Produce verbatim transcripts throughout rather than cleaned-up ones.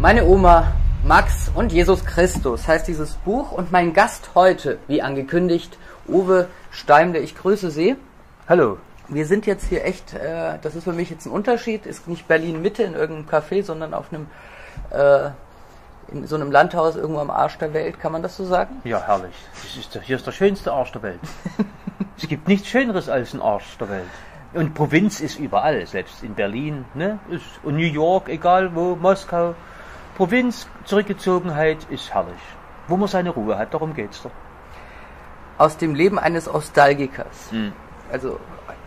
Meine Oma, Max und Jesus Christus heißt dieses Buch und mein Gast heute, wie angekündigt, Uwe Steimle. Ich grüße Sie. Hallo. Wir sind jetzt hier echt, äh, das ist für mich jetzt ein Unterschied, ist nicht Berlin-Mitte in irgendeinem Café, sondern auf einem, äh, in so einem Landhaus irgendwo am Arsch der Welt, kann man das so sagen? Ja, herrlich. Das ist der, hier ist der schönste Arsch der Welt. Es gibt nichts Schöneres als ein Arsch der Welt. Und Provinz ist überall, selbst in Berlin, ne? Ist, und New York, egal wo, Moskau. Provinz, Zurückgezogenheit ist herrlich. Wo man seine Ruhe hat, darum geht's doch. Aus dem Leben eines Ostalgikers. Hm. Also,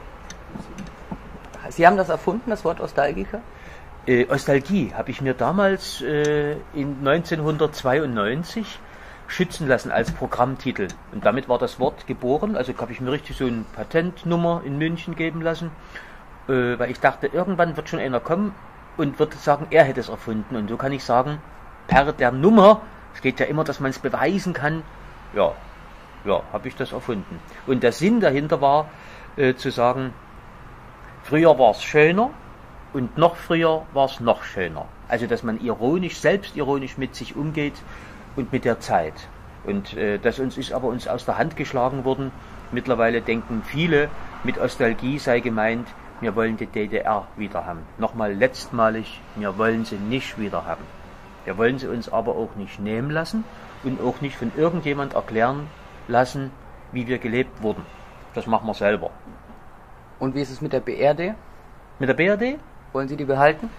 Sie haben das erfunden, das Wort Ostalgiker? Äh, Ostalgie habe ich mir damals äh, in neunzehnhundertzweiundneunzig schützen lassen als Programmtitel. Und damit war das Wort geboren. Also habe ich mir richtig so eine Patentnummer in München geben lassen, äh, weil ich dachte, irgendwann wird schon einer kommen und wird sagen, er hätte es erfunden. Und so kann ich sagen, per der Nummer, es geht ja immer, dass man es beweisen kann, ja, ja, habe ich das erfunden. Und der Sinn dahinter war, äh, zu sagen, früher war es schöner und noch früher war es noch schöner. Also, dass man ironisch, selbstironisch mit sich umgeht und mit der Zeit. Und äh, das uns ist aber uns aus der Hand geschlagen worden. Mittlerweile denken viele, mit Ostalgie sei gemeint, wir wollen die D D R wieder haben. Nochmal letztmalig, wir wollen sie nicht wieder haben. Wir wollen sie uns aber auch nicht nehmen lassen und auch nicht von irgendjemand erklären lassen, wie wir gelebt wurden. Das machen wir selber. Und wie ist es mit der B R D? Mit der B R D? Wollen Sie die behalten?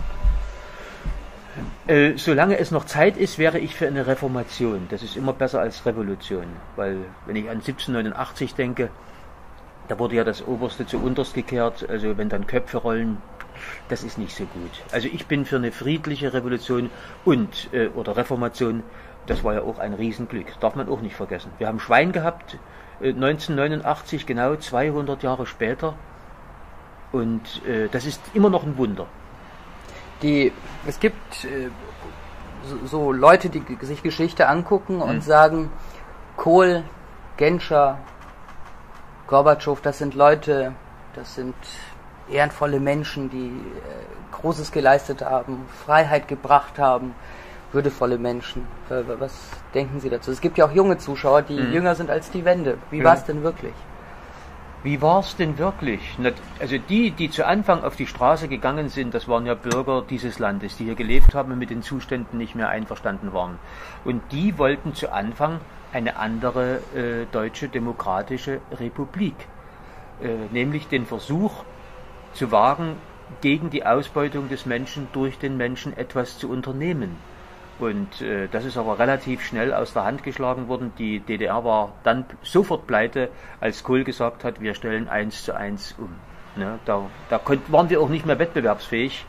Äh, solange es noch Zeit ist, wäre ich für eine Reformation. Das ist immer besser als Revolution. Weil, wenn ich an siebzehnhundertneunundachtzig denke, da wurde ja das Oberste zu Unterst gekehrt. Also, wenn dann Köpfe rollen, das ist nicht so gut. Also, ich bin für eine friedliche Revolution und, äh, oder Reformation. Das war ja auch ein Riesenglück. Darf man auch nicht vergessen. Wir haben Schwein gehabt, äh, neunzehnhundertneunundachtzig, genau zweihundert Jahre später. Und äh, das ist immer noch ein Wunder. Die, es gibt äh, so, so Leute, die sich Geschichte angucken und hm. sagen, Kohl, Genscher, Gorbatschow, das sind Leute, das sind ehrenvolle Menschen, die äh, Großes geleistet haben, Freiheit gebracht haben, würdevolle Menschen. Äh, was denken Sie dazu? Es gibt ja auch junge Zuschauer, die hm. jünger sind als die Wende. Wie hm. war es denn wirklich? Wie war es denn wirklich? Also die, die zu Anfang auf die Straße gegangen sind, das waren ja Bürger dieses Landes, die hier gelebt haben und mit den Zuständen nicht mehr einverstanden waren. Und die wollten zu Anfang eine andere äh, deutsche demokratische Republik. Äh, nämlich den Versuch zu wagen, gegen die Ausbeutung des Menschen durch den Menschen etwas zu unternehmen. Und äh, das ist aber relativ schnell aus der Hand geschlagen worden. Die D D R war dann sofort pleite, als Kohl gesagt hat, wir stellen eins zu eins um. Ne, da da konnt, waren wir auch nicht mehr wettbewerbsfähig.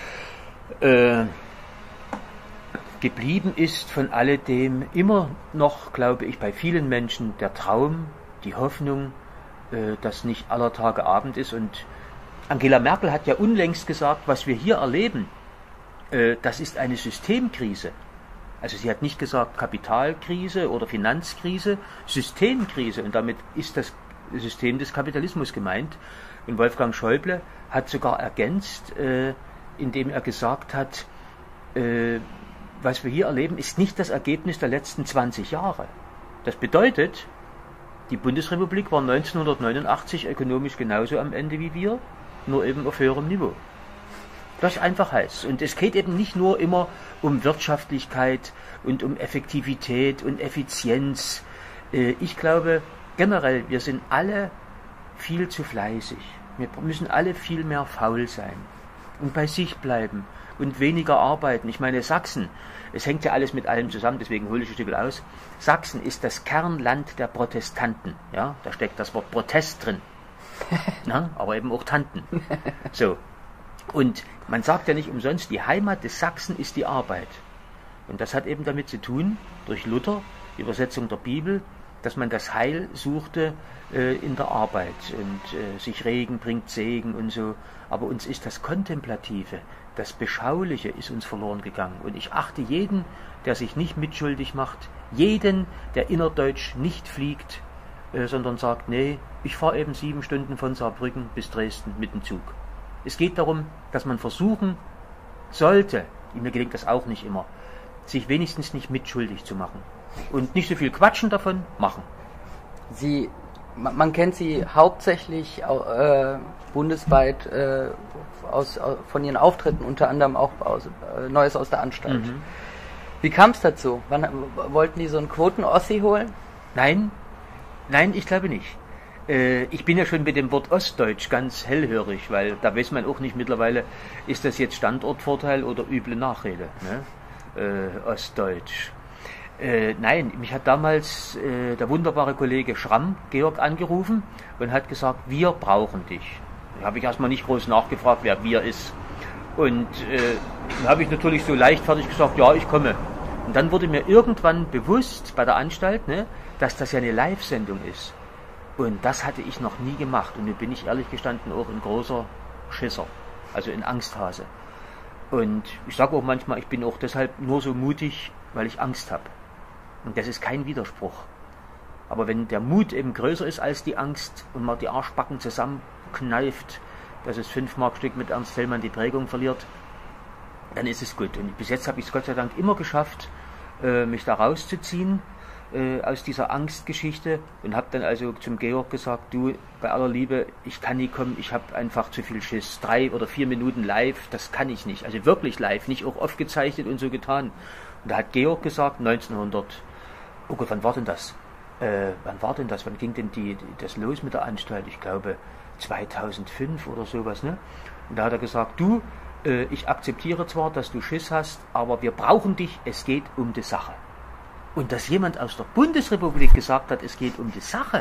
Äh, geblieben ist von alledem immer noch, glaube ich, bei vielen Menschen der Traum, die Hoffnung, äh, dass nicht aller Tage Abend ist. Und Angela Merkel hat ja unlängst gesagt, was wir hier erleben, äh, das ist eine Systemkrise. Also sie hat nicht gesagt Kapitalkrise oder Finanzkrise, Systemkrise, und damit ist das System des Kapitalismus gemeint. Und Wolfgang Schäuble hat sogar ergänzt, äh, indem er gesagt hat, äh, was wir hier erleben, ist nicht das Ergebnis der letzten zwanzig Jahre. Das bedeutet, die Bundesrepublik war neunzehnhundertneunundachtzig ökonomisch genauso am Ende wie wir, nur eben auf höherem Niveau. Das einfach heißt. Und es geht eben nicht nur immer um Wirtschaftlichkeit und um Effektivität und Effizienz. Ich glaube, generell, wir sind alle viel zu fleißig. Wir müssen alle viel mehr faul sein und bei sich bleiben und weniger arbeiten. Ich meine, Sachsen, es hängt ja alles mit allem zusammen, deswegen hole ich ein Stück aus. Sachsen ist das Kernland der Protestanten. Ja, da steckt das Wort Protest drin. Na, aber eben auch Tanten. So. Und man sagt ja nicht umsonst, die Heimat des Sachsen ist die Arbeit. Und das hat eben damit zu tun, durch Luther, die Übersetzung der Bibel, dass man das Heil suchte äh, in der Arbeit. Und äh, sich Regen bringt Segen und so. Aber uns ist das Kontemplative, das Beschauliche ist uns verloren gegangen. Und ich achte jeden, der sich nicht mitschuldig macht, jeden, der innerdeutsch nicht fliegt, äh, sondern sagt, nee, ich fahre eben sieben Stunden von Saarbrücken bis Dresden mit dem Zug. Es geht darum, dass man versuchen sollte, mir gelingt das auch nicht immer, sich wenigstens nicht mitschuldig zu machen. Und nicht so viel quatschen davon, machen. Sie, man, man kennt Sie hauptsächlich äh, bundesweit äh, aus, aus, von Ihren Auftritten, unter anderem auch aus äh, Neues aus der Anstalt. Mhm. Wie kam es dazu? Wann, wollten die so einen Quoten-Ossi holen? Nein, nein, ich glaube nicht. Äh, ich bin ja schon mit dem Wort Ostdeutsch ganz hellhörig, weil da weiß man auch nicht mittlerweile, ist das jetzt Standortvorteil oder üble Nachrede, ne? Äh, Ostdeutsch. Äh, nein, mich hat damals äh, der wunderbare Kollege Schramm, Georg, angerufen und hat gesagt, wir brauchen dich. Da habe ich erstmal nicht groß nachgefragt, wer wir ist. Und äh, dann habe ich natürlich so leichtfertig gesagt, ja, ich komme. Und dann wurde mir irgendwann bewusst bei der Anstalt, ne, dass das ja eine Live-Sendung ist. Und das hatte ich noch nie gemacht. Und nun bin ich ehrlich gestanden auch ein großer Schisser, also ein Angsthase. Und ich sage auch manchmal, ich bin auch deshalb nur so mutig, weil ich Angst habe. Und das ist kein Widerspruch. Aber wenn der Mut eben größer ist als die Angst und man die Arschbacken zusammenkneift, dass es fünf Mark Stück mit Ernst Thälmann die Prägung verliert, dann ist es gut. Und bis jetzt habe ich es Gott sei Dank immer geschafft, mich da rauszuziehen aus dieser Angstgeschichte und habe dann also zum Georg gesagt, du, bei aller Liebe, ich kann nie kommen, ich habe einfach zu viel Schiss. Drei oder vier Minuten live, das kann ich nicht. Also wirklich live, nicht auch aufgezeichnet und so getan. Und da hat Georg gesagt, neunzehnhundert, oh Gott, wann war denn das? Äh, wann war denn das? Wann ging denn die, das los mit der Anstalt? Ich glaube zweitausendfünf oder sowas, ne? Und da hat er gesagt, du, äh, ich akzeptiere zwar, dass du Schiss hast, aber wir brauchen dich, es geht um die Sache. Und dass jemand aus der Bundesrepublik gesagt hat, es geht um die Sache,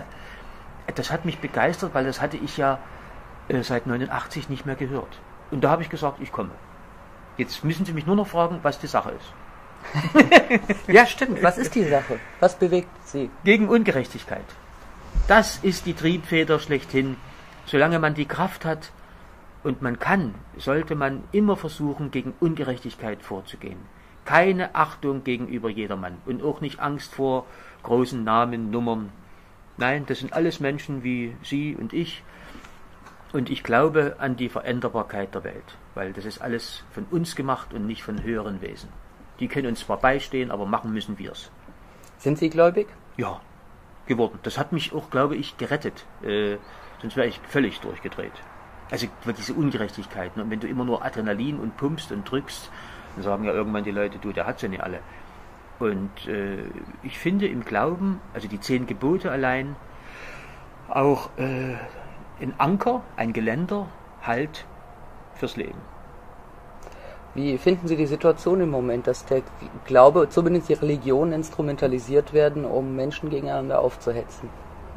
das hat mich begeistert, weil das hatte ich ja äh, seit neunundachtzig nicht mehr gehört. Und da habe ich gesagt, ich komme. Jetzt müssen Sie mich nur noch fragen, was die Sache ist. Ja, stimmt. Was ist die Sache? Was bewegt Sie? Gegen Ungerechtigkeit. Das ist die Triebfeder schlechthin. Solange man die Kraft hat und man kann, sollte man immer versuchen, gegen Ungerechtigkeit vorzugehen. Keine Achtung gegenüber jedermann und auch nicht Angst vor großen Namen, Nummern. Nein, das sind alles Menschen wie Sie und ich. Und ich glaube an die Veränderbarkeit der Welt, weil das ist alles von uns gemacht und nicht von höheren Wesen. Die können uns zwar beistehen, aber machen müssen wir es. Sind Sie gläubig? Ja, geworden. Das hat mich auch, glaube ich, gerettet. Äh, sonst wäre ich völlig durchgedreht. Also diese Ungerechtigkeiten. Und wenn du immer nur Adrenalin und pumpst und drückst, dann sagen ja irgendwann die Leute, du, der hat sie nicht alle. Und äh, ich finde im Glauben, also die zehn Gebote allein, auch äh, ein Anker, ein Geländer, Halt fürs Leben. Wie finden Sie die Situation im Moment, dass der Glaube, zumindest die Religionen, instrumentalisiert werden, um Menschen gegeneinander aufzuhetzen?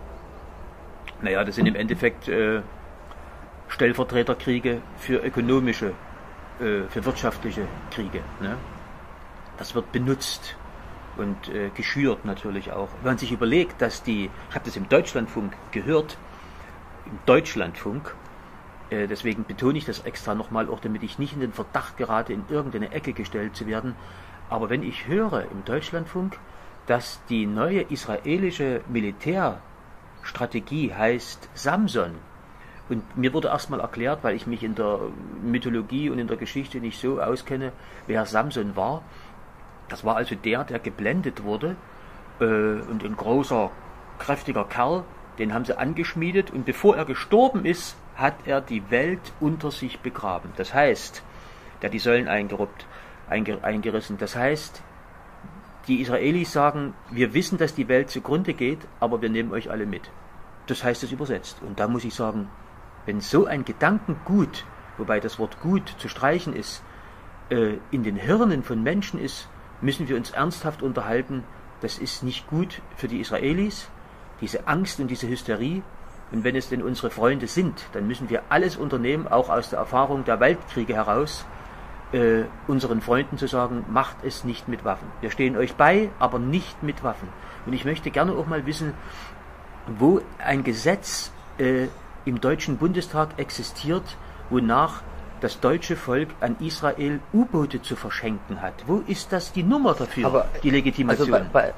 Naja, das sind im Endeffekt äh, Stellvertreterkriege für ökonomische, äh, für wirtschaftliche Kriege. Ne? Das wird benutzt und äh, geschürt natürlich auch. Wenn man sich überlegt, dass die, ich habe das im Deutschlandfunk gehört, im Deutschlandfunk, deswegen betone ich das extra nochmal, auch damit ich nicht in den Verdacht gerate, in irgendeine Ecke gestellt zu werden. Aber wenn ich höre im Deutschlandfunk, dass die neue israelische Militärstrategie heißt Samson, und mir wurde erstmal erklärt, weil ich mich in der Mythologie und in der Geschichte nicht so auskenne, wer Samson war. Das war also der, der geblendet wurde, äh, und ein großer, kräftiger Kerl, den haben sie angeschmiedet, und bevor er gestorben ist, hat er die Welt unter sich begraben. Das heißt, der hat die Säulen eingeruppt, einge, eingerissen. Das heißt, die Israelis sagen, wir wissen, dass die Welt zugrunde geht, aber wir nehmen euch alle mit. Das heißt es übersetzt. Und da muss ich sagen, wenn so ein Gedankengut, wobei das Wort gut zu streichen ist, äh, in den Hirnen von Menschen ist, müssen wir uns ernsthaft unterhalten, das ist nicht gut für die Israelis, diese Angst und diese Hysterie. Und wenn es denn unsere Freunde sind, dann müssen wir alles unternehmen, auch aus der Erfahrung der Weltkriege heraus, äh, unseren Freunden zu sagen, macht es nicht mit Waffen. Wir stehen euch bei, aber nicht mit Waffen. Und ich möchte gerne auch mal wissen, wo ein Gesetz äh, im Deutschen Bundestag existiert, wonach das deutsche Volk an Israel U-Boote zu verschenken hat. Wo ist das die Nummer dafür, aber, die Legitimation? Also bei, bei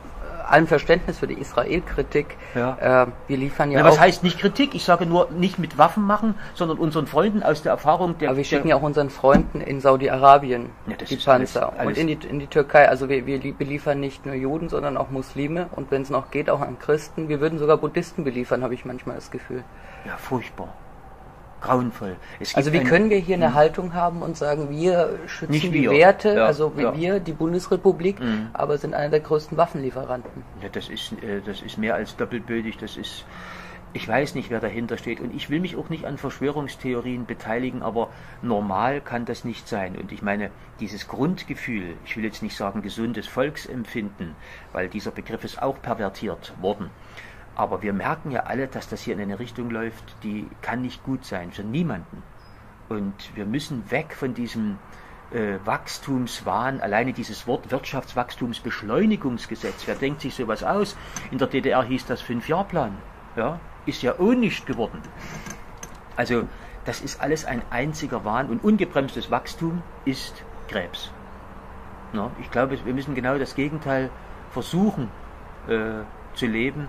allem Verständnis für die Israel-Kritik, ja. äh, wir liefern ja, ja auch... Was heißt nicht Kritik? Ich sage nur, nicht mit Waffen machen, sondern unseren Freunden aus der Erfahrung... Der, aber wir schicken der, ja auch unseren Freunden in Saudi-Arabien ja, die Panzer alles, alles und in die, in die Türkei. Also wir, wir beliefern nicht nur Juden, sondern auch Muslime und wenn es noch geht, auch an Christen. Wir würden sogar Buddhisten beliefern, habe ich manchmal das Gefühl. Ja, furchtbar. Grauenvoll. Also wie können wir hier eine Haltung haben und sagen, wir schützen nicht die wir. Werte, ja, also wie ja. wir, die Bundesrepublik, mhm. aber sind einer der größten Waffenlieferanten. Ja, das ist, äh, das ist mehr als doppelbödig, das ist, ich weiß nicht, wer dahinter steht und ich will mich auch nicht an Verschwörungstheorien beteiligen, aber normal kann das nicht sein und ich meine, dieses Grundgefühl, ich will jetzt nicht sagen gesundes Volksempfinden, weil dieser Begriff ist auch pervertiert worden. Aber wir merken ja alle, dass das hier in eine Richtung läuft, die kann nicht gut sein für niemanden. Und wir müssen weg von diesem äh, Wachstumswahn, alleine dieses Wort Wirtschaftswachstumsbeschleunigungsgesetz. Wer denkt sich sowas aus? In der D D R hieß das Fünf-Jahr-Plan. Ja, ist ja auch nicht geworden. Also das ist alles ein einziger Wahn und ungebremstes Wachstum ist Krebs. Ja, ich glaube, wir müssen genau das Gegenteil versuchen äh, zu leben.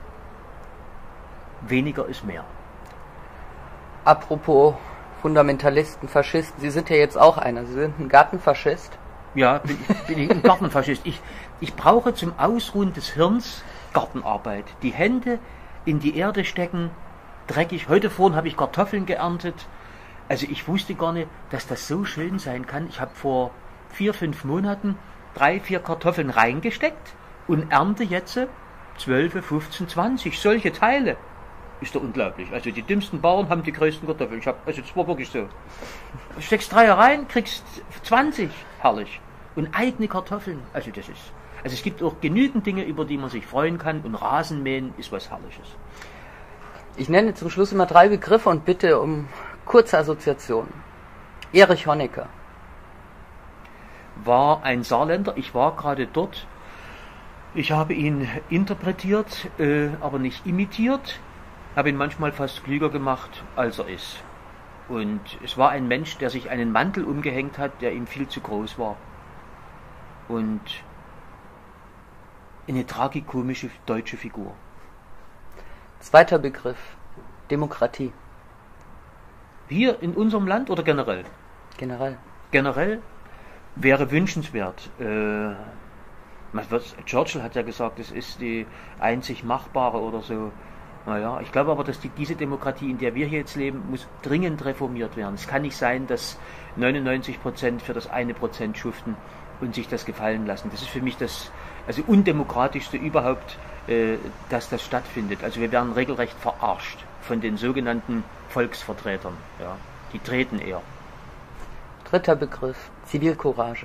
Weniger ist mehr. Apropos Fundamentalisten, Faschisten, Sie sind ja jetzt auch einer. Sie sind ein Gartenfaschist. Ja, bin, bin ich ein Gartenfaschist. Ich, ich brauche zum Ausruhen des Hirns Gartenarbeit. Die Hände in die Erde stecken, dreckig. Heute vorhin habe ich Kartoffeln geerntet. Also ich wusste gar nicht, dass das so schön sein kann. Ich habe vor vier, fünf Monaten drei, vier Kartoffeln reingesteckt und ernte jetzt zwölf, fünfzehn, zwanzig solche Teile. Ist doch unglaublich. Also die dümmsten Bauern haben die größten Kartoffeln. Ich hab, also das war wirklich so. Du steckst drei rein, kriegst zwanzig. Herrlich. Und eigene Kartoffeln. Also das ist. Also es gibt auch genügend Dinge, über die man sich freuen kann. Und Rasenmähen ist was Herrliches. Ich nenne zum Schluss immer drei Begriffe und bitte um kurze Assoziationen. Erich Honecker. War ein Saarländer. Ich war gerade dort. Ich habe ihn interpretiert, äh, aber nicht imitiert. Habe ihn manchmal fast klüger gemacht, als er ist. Und es war ein Mensch, der sich einen Mantel umgehängt hat, der ihm viel zu groß war. Und eine tragikomische deutsche Figur. Zweiter Begriff, Demokratie. Hier in unserem Land oder generell? Generell. Generell wäre wünschenswert. Äh, Churchill hat ja gesagt, es ist die einzig machbare oder so. Naja, ich glaube aber, dass die, diese Demokratie, in der wir hier jetzt leben, muss dringend reformiert werden. Es kann nicht sein, dass neunundneunzig Prozent für das eine Prozent schuften und sich das gefallen lassen. Das ist für mich das also undemokratischste überhaupt, äh, dass das stattfindet. Also wir werden regelrecht verarscht von den sogenannten Volksvertretern. Ja, die treten eher. Dritter Begriff, Zivilcourage.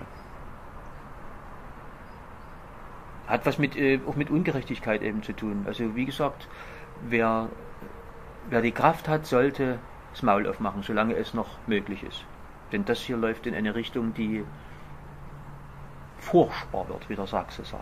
Hat was mit, äh, auch mit Ungerechtigkeit eben zu tun. Also wie gesagt, wer, wer die Kraft hat, sollte das Maul aufmachen, solange es noch möglich ist. Denn das hier läuft in eine Richtung, die furchtbar wird, wie der Sachse sagt.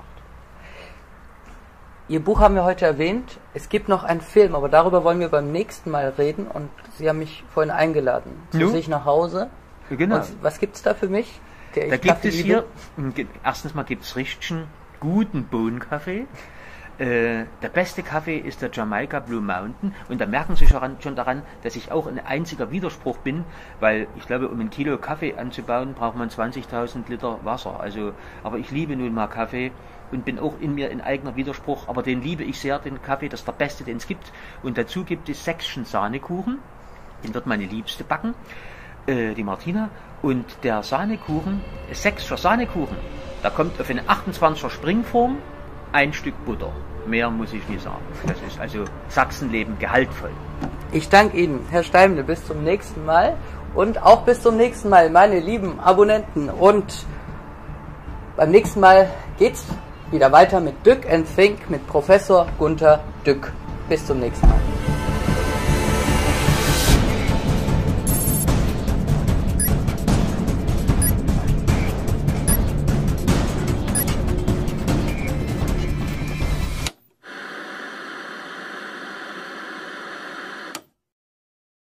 Ihr Buch haben wir heute erwähnt. Es gibt noch einen Film, aber darüber wollen wir beim nächsten Mal reden. Und Sie haben mich vorhin eingeladen zu no? sich nach Hause. Genau. Und was gibt es da für mich? Der da gibt es liebe? hier, erstens mal gibt es richtigen, guten Bohnenkaffee. Äh, der beste Kaffee ist der Jamaica Blue Mountain und da merken Sie schon, schon daran, dass ich auch ein einziger Widerspruch bin, weil ich glaube, um ein Kilo Kaffee anzubauen, braucht man zwanzigtausend Liter Wasser. Also, aber ich liebe nun mal Kaffee und bin auch in mir in eigener Widerspruch, aber den liebe ich sehr, den Kaffee, das ist der beste, den es gibt. Und dazu gibt es Säckchen Sahnekuchen, den wird meine Liebste backen, äh, die Martina. Und der Sahnekuchen, Säckscher Sahnekuchen, da kommt auf eine achtundzwanziger Springform ein Stück Butter. Mehr muss ich nie sagen. Das ist also Sachsenleben gehaltvoll. Ich danke Ihnen, Herr Steimle, bis zum nächsten Mal und auch bis zum nächsten Mal, meine lieben Abonnenten. Und beim nächsten Mal geht's wieder weiter mit Dück and Think mit Professor Gunter Dück. Bis zum nächsten Mal.